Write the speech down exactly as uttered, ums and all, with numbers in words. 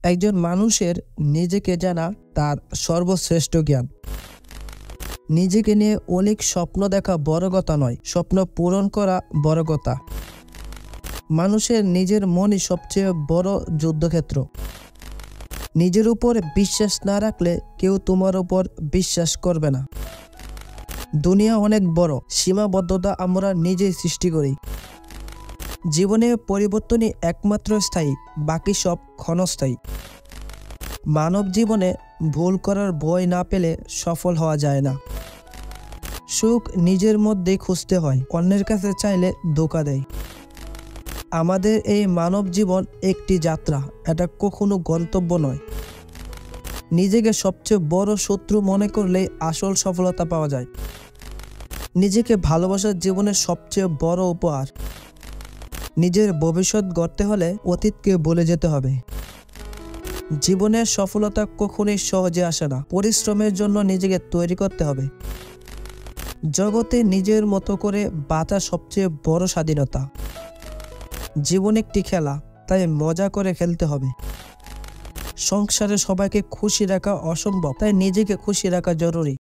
একজন মানুষের নিজেকে জানা তার সর্বশ্রেষ্ঠ জ্ঞান। নিজেকে নিয়ে অনেক স্বপ্ন দেখা বড় কথা নয়, স্বপ্ন পূরণ করা বড় কথা। মানুষের নিজের মনই সবচেয়ে বড় যুদ্ধক্ষেত্র। নিজের উপর বিশ্বাস না রাখলে কেউ তোমার উপর বিশ্বাস করবে না। দুনিয়া অনেক বড়, সীমাবদ্ধতা আমরা নিজেই সৃষ্টি করি। জীবনে পরিবর্তনই একমাত্র স্থায়ী, বাকি সব ক্ষণস্থায়ী। মানব জীবনে ভুল করার ভয় না পেলে সফল হওয়া যায় না। সুখ নিজের মধ্যেই খুঁজতে হয়, অন্যের কাছে চাইলে ধোঁকা দেয়। আমাদের এই মানব জীবন একটি যাত্রা, এটা কখনো গন্তব্য নয়। নিজেকে সবচেয়ে বড় শত্রু মনে করলেই আসল সফলতা পাওয়া যায়। নিজেকে ভালোবাসার জীবনের সবচেয়ে বড় উপহার। নিজের ভবিষ্যৎ গড়তে হলে অতীতকে ভুলে যেতে হবে। জীবনের সফলতা কখনোই সহজে আসে না, পরিশ্রমের জন্য নিজেকে তৈরি করতে হবে। জগতে নিজের মতো করে বাঁচা সবচেয়ে বড় স্বাধীনতা। জীবন একটি খেলা, তাই মজা করে খেলতে হবে। সংসারে সবাইকে খুশি রাখা অসম্ভব, তাই নিজেকে খুশি রাখা জরুরি।